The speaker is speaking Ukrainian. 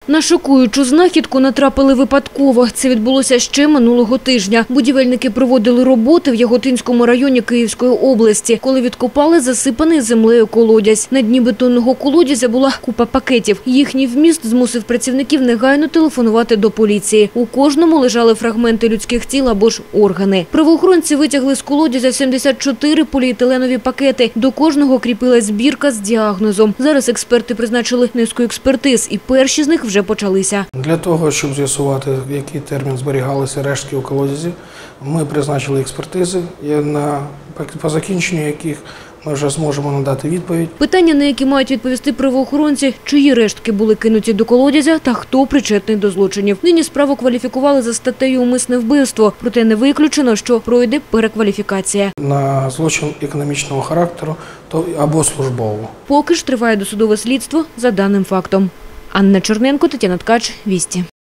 На шокуючу знахідку натрапили випадково. Це відбулося ще минулого тижня. Будівельники проводили роботи в Яготинському районі Київської області, коли відкопали засипаний землею колодязь. На дні бетонного колодязя була купа пакетів. Їхній вміст змусив працівників негайно телефонувати до поліції. У кожному лежали фрагменти людських тіл або ж органи. Правоохоронці витягли з колодязя 74 поліетиленові пакети. До кожного кріпилась збірка з діагнозом. Зараз експерти призначили низку експертиз, і перші з них вже почалися. Для того, щоб з'ясувати, в який термін зберігалися рештки у колодязі, ми призначили експертизи, по закінченню яких ми вже зможемо надати відповідь. Питання, на які мають відповісти правоохоронці, чиї рештки були кинуті до колодязя та хто причетний до злочинів. Нині справу кваліфікували за статтею «Умисне вбивство», проте не виключено, що пройде перекваліфікація. На злочин економічного характеру або службового. Поки ж триває досудове слідство за даним фактом. Анна Черненко, Тетяна Ткач, Вісті.